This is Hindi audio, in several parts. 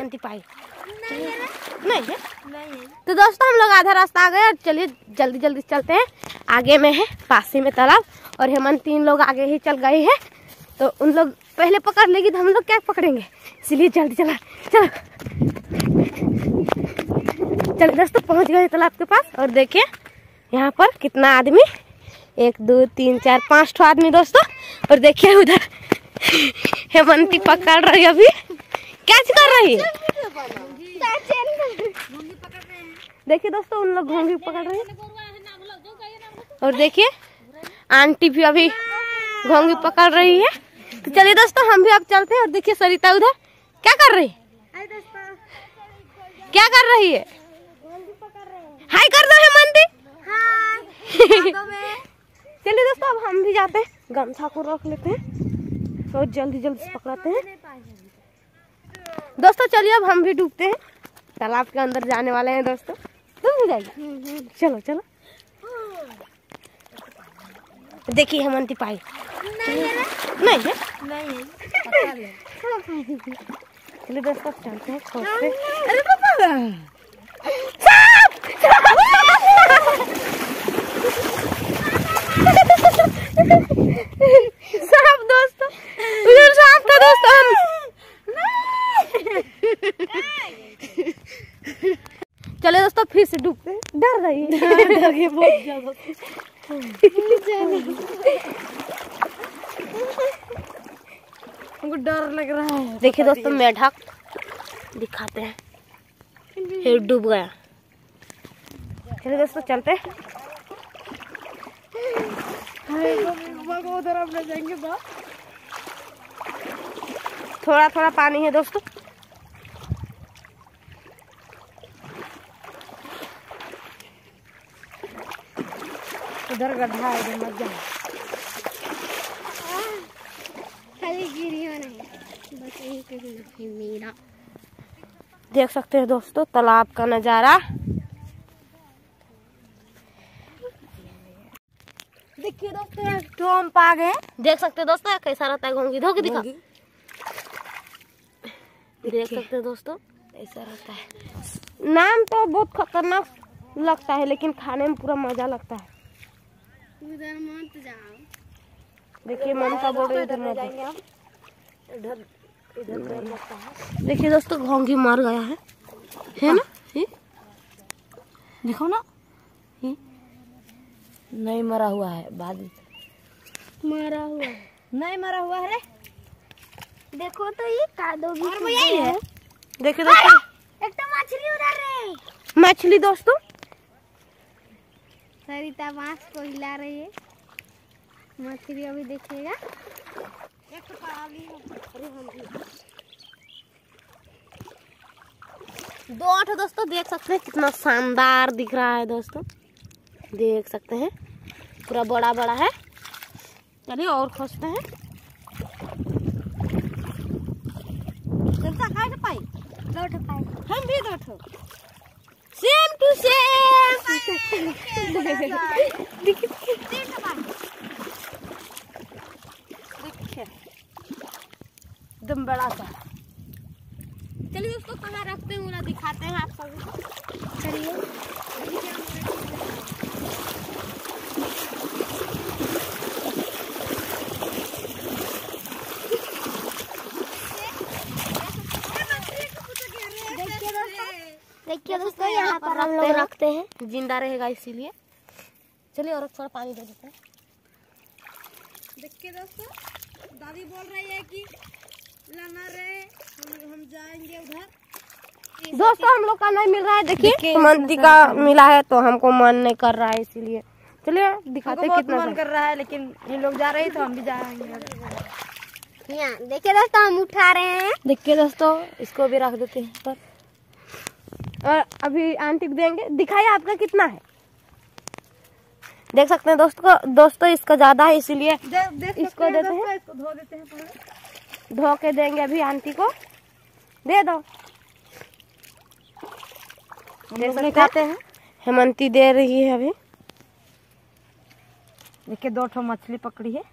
हेमंती पाई नहीं है। तो दोस्तों हम लोग आधा रास्ता आ गए और चलिए जल्दी जल्दी चलते हैं। आगे में है पासी में तालाब और हेमंती इन लोग आगे ही चल गए हैं, तो उन लोग पहले पकड़ लेगी तो हम लोग क्या पकड़ेंगे, इसलिए जल्दी चला। चलो चल दोस्तों पहुंच गए तालाब के पास और देखिए यहाँ पर कितना आदमी, 1 2 3 4 5 ठो आदमी दोस्तों। और देखिए उधर हेमंती पकड़ रही है, अभी क्या कर रही है, देखिए दोस्तों उन लोग घोंगी पकड़ रहे हैं। और देखिए आंटी भी अभी घोंगी पकड़ रही है। तो चलिए दोस्तों हम भी अब चलते हैं। और देखिए सरिता उधर क्या कर रही है, क्या कर रही है, हाय कर दो हेमंती। चलिए दोस्तों अब हम भी जाते हैं, गमछा को रख लेते हैं तो जल्दी जल्दी से पकड़ाते हैं। दोस्तों चलिए अब हम भी डूबते हैं, तालाब के अंदर जाने वाले हैं दोस्तों। तुम भी जाएगी, चलो चलो। देखिए हेमंती पाई नहीं है। चलिए दोस्तों चलते हैं, खोजते हैं। अरे पापा सांप दोस्तों, उधर सांप था दोस्तों। चले दोस्तों फिर से डूबते हैं, डर रही है, डर गई बहुत ज्यादा। हमको डर लग रहा है। देखिए दोस्तों मेढक दिखाते हैं, फिर डूब गया। चलिए दोस्तों चलते हैं। उधर आप ले जाएंगे, थोड़ा थोड़ा पानी है दोस्तों। उधर गड्ढा है, इधर मत जाओ। मेरा देख सकते हैं दोस्तों तालाब का नजारा। देखिए दोस्तों तो हम पा गए, देख सकते हैं दोस्तों कैसा रहता है घोंगी। धो के दिखा, देख सकते हैं दोस्तों ऐसा रहता है। नाम तो बहुत खतरनाक लगता है लेकिन खाने में पूरा मजा लगता है। उधर मत जाओ, देखिए ममता बोल रही इधर मत जाओ, इधर इधर डर लगता है। देखिए दोस्तों घोंगी मर गया है ना, देखो ना, नहीं मरा हुआ है, बाद मरा हुआ है, नहीं मरा हुआ है रे। देखो तो ये कादो भी है। देखिए दोस्तों एक तो मछली उधर रे, मछली दोस्तों। सरिता बांस को हिला रही है, मछली अभी देखेगा। एक तो दो आठ दोस्तों देख सकते हैं कितना शानदार दिख रहा है दोस्तों, देख सकते हैं पूरा बड़ा बड़ा है। चलिए और खोजते हैं। चलता खाए पाई दो पाई, हम भी दो सेम टू सेम। एकदम बड़ा सा। चलिए उसको कहाँ रखते हैं पूरा दिखाते हैं आप सबको। चलिए देखिए दोस्तों यहाँ पर हम लोग रखते हैं, जिंदा रहेगा इसीलिए। चलिए और थोड़ा पानी दे देते हैं। देखिए दोस्तों दादी बोल रही है कि लाना रे, हम जाएंगे उधर। दोस्तों हम लोग का नहीं मिल रहा है, देखिए हेमंती का मिला है तो हमको मन नहीं कर रहा है, इसीलिए चलिए दिखाते हैं कितना मन कर रहा है। लेकिन ये लोग जा रहे हैं तो हम भी जाएंगे। देखिए दोस्तों हम उठा रहे हैं। देखिए दोस्तों इसको भी रख देते हैं पर, और अभी आंटी को देंगे। दिखाइए आपका कितना है, देख सकते हैं दोस्तों इसका ज्यादा है इसीलिए इसको देते हैं। इसको धो देते हैं, पहले धो के देंगे अभी आंटी को। दे दो, दिखाते हैं हेमंती दे रही है अभी। देखिए 2 ठो मछली पकड़ी है,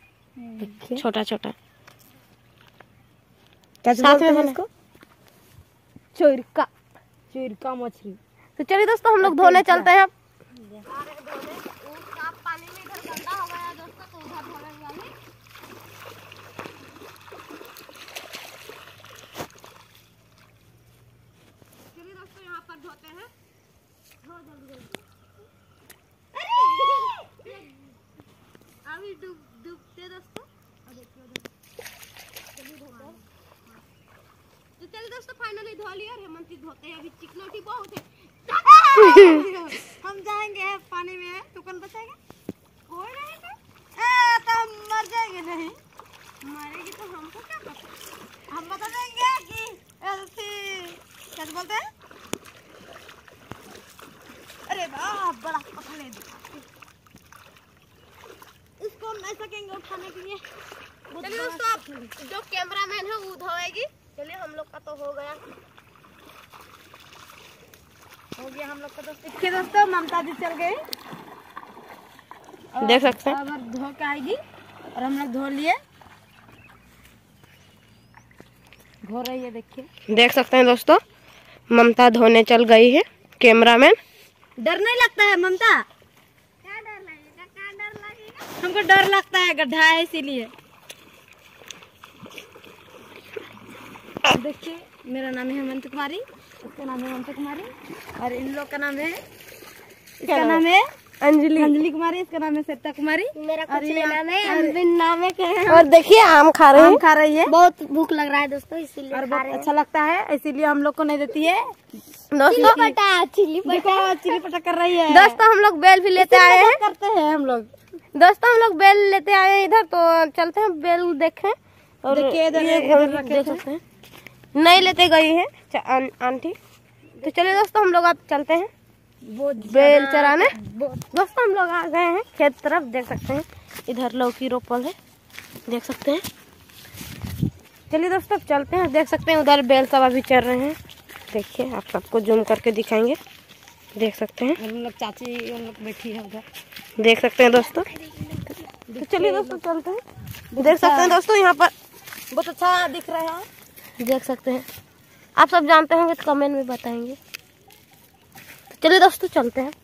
देखिए छोटा छोटा। क्या साथ में इसको चोरका मछली। तो चलिए दोस्तों हम लोग धोने चलते हैं। पानी में इधर गंदा हो गया दोस्तों, तो उधर धोने वाली। चलिए दोस्तों यहाँ पर धोते हैं। धो जल्दी अभी डूबते दोस्तों। तो चलिए दोस्तों फाइनली धो लिया। हेमंत धोते हैं, अभी चिकनौटी बहुत है। हम जाएंगे पानी में, तो कौन बचाएगा? कोई नहीं तो हम मर जाएंगे। नहीं मरेगी तो हमको क्या पता, हम बता देंगे कि क्या बोलते हैं। अरे वाह बड़ा पकड़ ले, इसको हम ऐसा कहेंगे उठाने के लिए। चलिए दोस्तों आप जो कैमरामैन है वो धोएगी। चलिए हम लोग का तो हो गया हम लोग का। देखिए दोस्तों ममता जी चल गई, देख सकते हैं। अब धो के आएगी और हम लोग धो लिए, धो रही है। देखिए देख सकते हैं दोस्तों ममता धोने चल गई है। कैमरामैन डर नहीं लगता है ममता? क्या डर लगेगा? क्या डर लगेगा? हमको डर लगता है, गड्ढा है इसीलिए। देखिए मेरा नाम है हेमंत कुमारी, उसका नाम है ममता कुमारी, और इन लोग का नाम है, इसका नाम है अंजलि कुमारी, इसका नाम है श्वेता कुमारी। मेरा नाम है। और देखिए आम खा रही है। बहुत भूख लग रहा है दोस्तों इसीलिए, और बहुत अच्छा लगता है इसीलिए हम लोग को नहीं देती है दोस्तों। चिली पटा कर रही है दोस्तों। हम लोग बेल भी लेते आए हैं, करते हैं हम लोग दोस्तों। हम लोग बेल लेते आए हैं इधर, तो चलते हैं बेल देखें। और देखिए इधर देख सकते हैं नहीं लेते गई है आंटी। तो चलिए दोस्तों हम लोग अब चलते हैं बेल चराने। दोस्तों हम लोग आ गए हैं खेत तरफ, देख सकते हैं इधर लौकी रोपल है, देख सकते हैं। चलिए दोस्तों चलते हैं, देख सकते हैं उधर बेल सब अभी चल रहे हैं। देखिए आप सबको जूम करके दिखाएंगे, देख सकते हैं। हम लोग चाची हम लोग बैठी है उधर, देख सकते हैं दोस्तों। तो चलिए दोस्तों चलते हैं। देख सकते हैं दोस्तों यहाँ पर बहुत अच्छा दिख रहा है, देख सकते हैं। आप सब जानते होंगे तो कमेंट में बताएंगे। तो चलिए दोस्तों चलते हैं।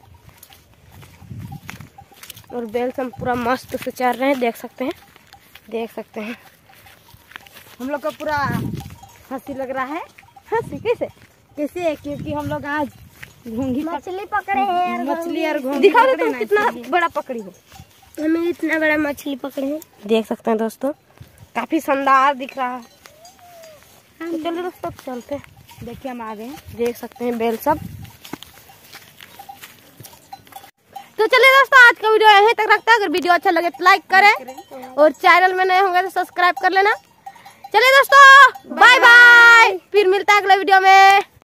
और बेल सब पूरा मस्त से चल रहे हैं, देख सकते हैं। हम लोग का पूरा हंसी लग रहा है। हंसी कैसे क्योंकि हम लोग आज घोंघी मछली पकड़े हैं। मछली और घोंघी दिखा दो तो कितना बड़ा पकड़ी है। हमें इतना बड़ा मछली पकड़े हैं, देख सकते हैं दोस्तों। काफी शानदार दिख रहा है। तो चलिए दोस्तों चलते हैं। देखिए हम आ गए हैं, देख सकते हैं बेल सब। तो चलिए दोस्तों आज का वीडियो यहीं तक रखता है। अगर वीडियो अच्छा लगे तो लाइक करें और चैनल में नए होंगे तो सब्सक्राइब कर लेना। चलिए दोस्तों बाय बाय, फिर मिलता है अगले वीडियो में।